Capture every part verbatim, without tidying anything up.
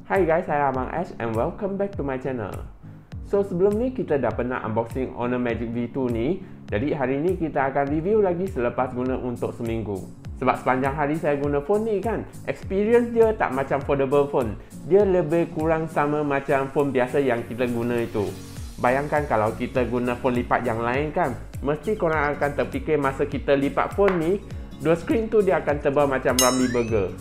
Hai guys, saya Abang Ash and welcome back to my channel. So sebelum ni kita dah pernah unboxing Honor Magic V two ni. Jadi hari ni kita akan review lagi selepas guna untuk seminggu. Sebab sepanjang hari saya guna phone ni kan, experience dia tak macam foldable phone. Dia lebih kurang sama macam phone biasa yang kita guna itu. Bayangkan kalau kita guna phone lipat yang lain kan, mesti korang akan terfikir masa kita lipat phone ni, dua skrin tu dia akan tebal macam Ramly Burger.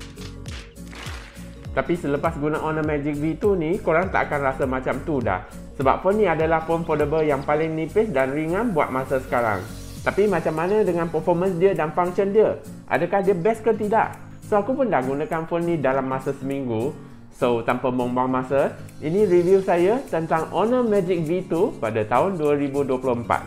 Tapi selepas guna Honor Magic V two ni, korang tak akan rasa macam tu dah. Sebab phone ni adalah phone foldable yang paling nipis dan ringan buat masa sekarang. Tapi macam mana dengan performance dia dan function dia? Adakah dia best ke tidak? So aku pun dah gunakan phone ni dalam masa seminggu. So tanpa membuang masa, ini review saya tentang Honor Magic V two pada tahun dua ribu dua puluh empat.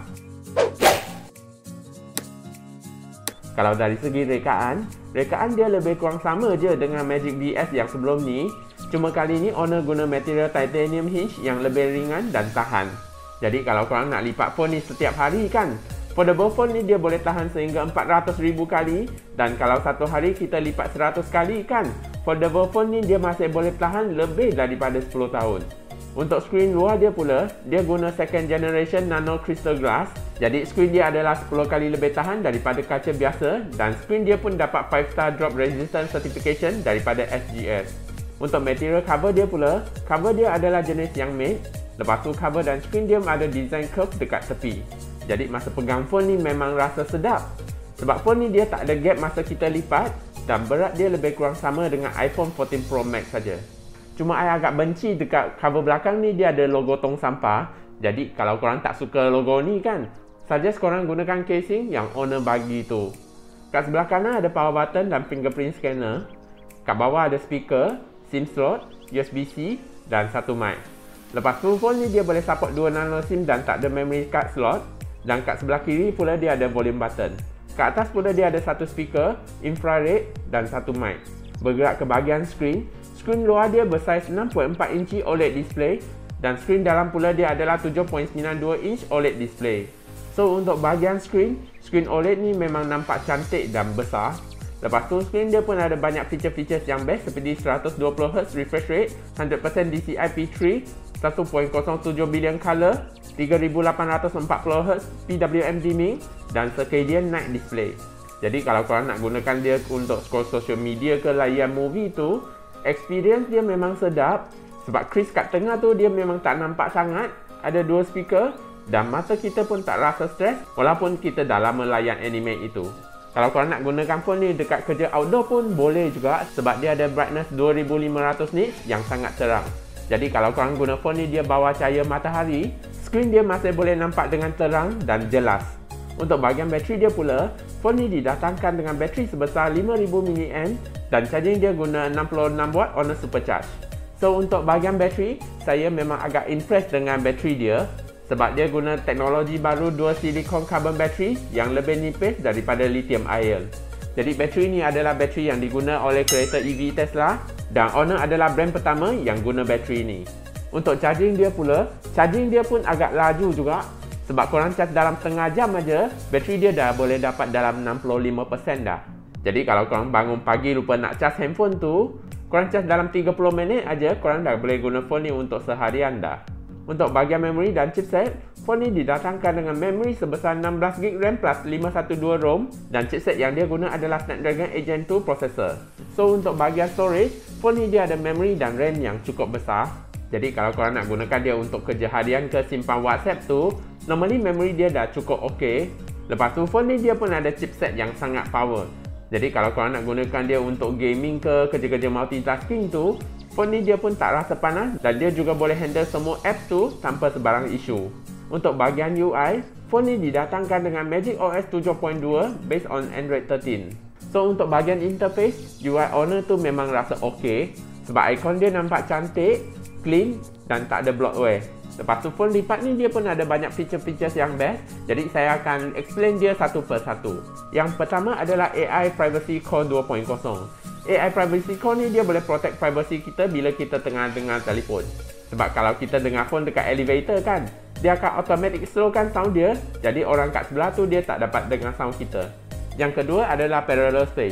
Kalau dari segi rekaan, rekaan dia lebih kurang sama je dengan Magic V S yang sebelum ni. Cuma kali ni Honor guna material titanium hinge yang lebih ringan dan tahan. Jadi kalau korang nak lipat phone ni setiap hari kan, foldable phone ni dia boleh tahan sehingga empat ratus ribu kali. Dan kalau satu hari kita lipat seratus kali kan, foldable phone ni dia masih boleh tahan lebih daripada sepuluh tahun. Untuk skrin luar dia pula, dia guna second generation nano crystal glass. Jadi skrin dia adalah sepuluh kali lebih tahan daripada kaca biasa. Dan skrin dia pun dapat five star drop resistance certification daripada S G S. Untuk material cover dia pula, cover dia adalah jenis yang matte. Lepas tu cover dan skrin dia ada design curve dekat tepi. Jadi masa pegang phone ni memang rasa sedap. Sebab phone ni dia tak ada gap masa kita lipat. Dan berat dia lebih kurang sama dengan iPhone fourteen Pro Max saja. Cuma saya agak benci dekat cover belakang ni dia ada logo tong sampah. Jadi kalau korang tak suka logo ni kan, suggest korang gunakan casing yang Honor bagi tu. Kat sebelah kanan ada power button dan fingerprint scanner. Kat bawah ada speaker, SIM slot, U S B C dan satu mic. Lepas tu phone ni dia boleh support dua nano SIM dan tak ada memory card slot. Dan kat sebelah kiri pula dia ada volume button. Kat atas pula dia ada satu speaker, infrared dan satu mic. Bergerak ke bahagian skrin, skrin luar dia bersaiz enam perpuluhan empat inci O L E D display dan skrin dalam pula dia adalah tujuh perpuluhan sembilan dua inch O L E D display. So untuk bahagian skrin, skrin O L E D ni memang nampak cantik dan besar. Lepas tu skrin dia pun ada banyak feature-features yang best seperti seratus dua puluh hertz refresh rate, seratus peratus D C I P three, satu perpuluhan kosong tujuh billion color, tiga ribu lapan ratus empat puluh hertz P W M dimming dan circadian night display. Jadi kalau korang nak gunakan dia untuk scroll social media ke layan movie tu, experience dia memang sedap. Sebab crease kat tengah tu dia memang tak nampak sangat. Ada dua speaker dan mata kita pun tak rasa stres walaupun kita dah lama layan anime itu. Kalau korang nak gunakan phone ni dekat kerja outdoor pun boleh juga sebab dia ada brightness dua ribu lima ratus nits yang sangat terang. Jadi kalau korang guna phone ni dia bawah cahaya matahari, skrin dia masih boleh nampak dengan terang dan jelas. Untuk bahagian bateri dia pula, phone ni didatangkan dengan bateri sebesar lima ribu miliampere dan charging dia guna enam puluh enam watt Honor Supercharge. So untuk bahagian bateri, saya memang agak impressed dengan bateri dia sebab dia guna teknologi baru dual silicon carbon battery yang lebih nipis daripada lithium ion. Jadi bateri ni adalah bateri yang diguna oleh kreator E V Tesla dan Honor adalah brand pertama yang guna bateri ni. Untuk charging dia pula, charging dia pun agak laju juga. Sebab korang charge dalam setengah jam aja, bateri dia dah boleh dapat dalam enam puluh lima peratus dah. Jadi kalau korang bangun pagi lupa nak charge handphone tu, korang charge dalam tiga puluh minit aja, korang dah boleh guna phone ni untuk seharian dah. Untuk bahagian memory dan chipset, phone ni didatangkan dengan memory sebesar enam belas gig RAM plus lima satu dua ROM dan chipset yang dia guna adalah Snapdragon eight gen two processor. So untuk bahagian storage, phone ni dia ada memory dan RAM yang cukup besar. Jadi kalau korang nak gunakan dia untuk kerja harian ke simpan WhatsApp tu, normally memory dia dah cukup ok. Lepas tu phone ni dia pun ada chipset yang sangat power. Jadi kalau korang nak gunakan dia untuk gaming ke kerja-kerja multitasking tu, phone ni dia pun tak rasa panas dan dia juga boleh handle semua app tu tanpa sebarang isu. Untuk bahagian U I, phone ni didatangkan dengan Magic O S tujuh titik dua based on Android thirteen. So untuk bahagian interface, U I Honor tu memang rasa ok sebab ikon dia nampak cantik, clean dan tak ada bloatware. Lepas tu phone lipat ni dia pun ada banyak feature-features yang best. Jadi saya akan explain dia satu per satu. Yang pertama adalah A I Privacy Core dua titik kosong. A I Privacy Core ni dia boleh protect privacy kita bila kita tengah dengar telefon. Sebab kalau kita dengar phone dekat elevator kan, dia akan automatic slowkan sound dia. Jadi orang kat sebelah tu dia tak dapat dengar sound kita. Yang kedua adalah Parallel Space.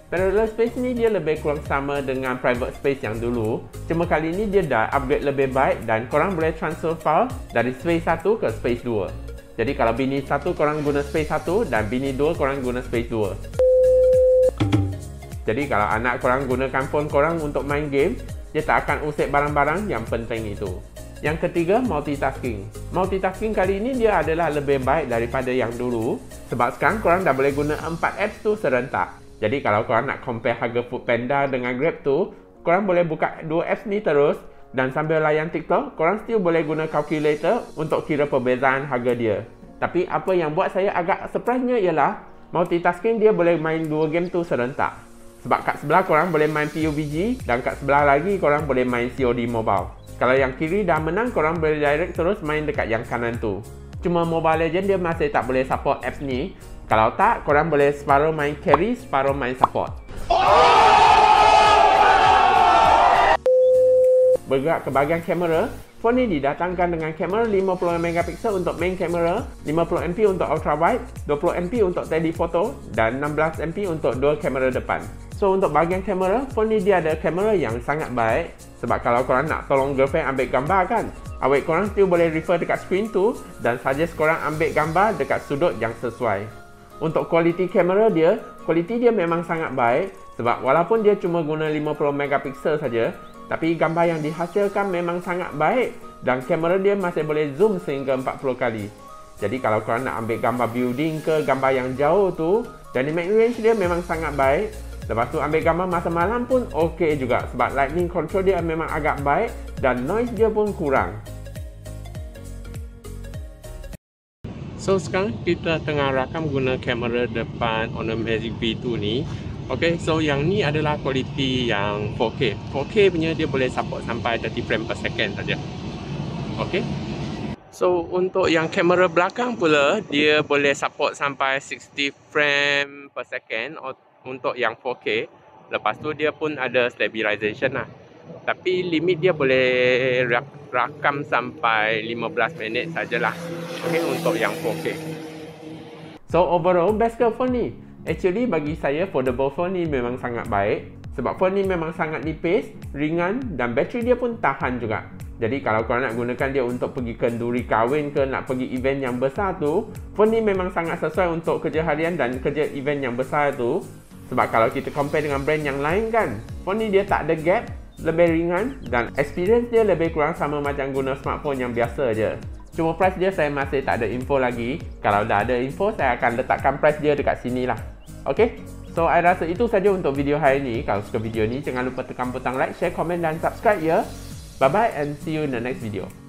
Parallel space ni dia lebih kurang sama dengan private space yang dulu. Cuma kali ni dia dah upgrade lebih baik dan korang boleh transfer file dari space satu ke space dua. Jadi kalau bini satu korang guna space satu dan bini dua korang guna space dua. Jadi kalau anak korang gunakan phone korang untuk main game, dia tak akan usik barang-barang yang penting itu. Yang ketiga, multitasking. Multitasking kali ini dia adalah lebih baik daripada yang dulu. Sebab sekarang korang dah boleh guna empat apps tu serentak. Jadi kalau korang nak compare harga Foodpanda dengan Grab tu, korang boleh buka dua apps ni terus dan sambil layan TikTok, korang still boleh guna calculator untuk kira perbezaan harga dia. Tapi apa yang buat saya agak surprise-nya ialah multitasking dia boleh main dua game tu serentak. Sebab kat sebelah korang boleh main P U B G dan kat sebelah lagi korang boleh main C O D Mobile. Kalau yang kiri dah menang, korang boleh direct terus main dekat yang kanan tu. Cuma Mobile Legends dia masih tak boleh support apps ni. Kalau tak, korang boleh separuh main carry, separuh main support. Bergerak ke bahagian kamera, phone ni didatangkan dengan kamera lima puluh megapiksel untuk main kamera, lima puluh megapikal untuk ultra wide, dua puluh megapikal untuk telephoto dan enam belas megapikal untuk dua kamera depan. So untuk bahagian kamera, phone ni dia ada kamera yang sangat baik. Sebab kalau korang nak tolong girlfriend ambil gambar kan, awet korang still boleh refer dekat screen tu dan suggest korang ambil gambar dekat sudut yang sesuai. Untuk kualiti kamera dia, kualiti dia memang sangat baik. Sebab walaupun dia cuma guna lima puluh megapiksel saja, tapi gambar yang dihasilkan memang sangat baik dan kamera dia masih boleh zoom sehingga empat puluh kali. Jadi kalau korang nak ambil gambar building ke gambar yang jauh tu, dynamic range dia memang sangat baik. Lepas tu ambil gambar masa malam pun okey juga sebab lightning control dia memang agak baik dan noise dia pun kurang. So sekarang kita tengah rakam guna kamera depan Honor Magic V two ni. Ok, so yang ni adalah kualiti yang four K. four K punya dia boleh support sampai thirty frame per second saja. Ok. So untuk yang kamera belakang pula, dia boleh support sampai sixty frame per second untuk yang four K. Lepas tu dia pun ada stabilization lah. Tapi limit dia boleh rakam sampai lima belas minit sajalah. Okay, untuk yang four K. So overall best ke phone ni? Actually bagi saya foldable phone ni memang sangat baik. Sebab phone ni memang sangat nipis, ringan dan bateri dia pun tahan juga. Jadi kalau korang nak gunakan dia untuk pergi kenduri kahwin ke, nak pergi event yang besar tu, phone ni memang sangat sesuai untuk kerja harian dan kerja event yang besar tu. Sebab kalau kita compare dengan brand yang lain kan, phone ni dia tak ada gap, lebih ringan dan experience dia lebih kurang sama macam guna smartphone yang biasa je. Cuma price dia saya masih tak ada info lagi. Kalau dah ada info, saya akan letakkan price dia dekat sini lah. Ok? So, saya rasa itu saja untuk video hari ini. Kalau suka video ni, jangan lupa tekan butang like, share, komen dan subscribe ya. Bye-bye and see you in the next video.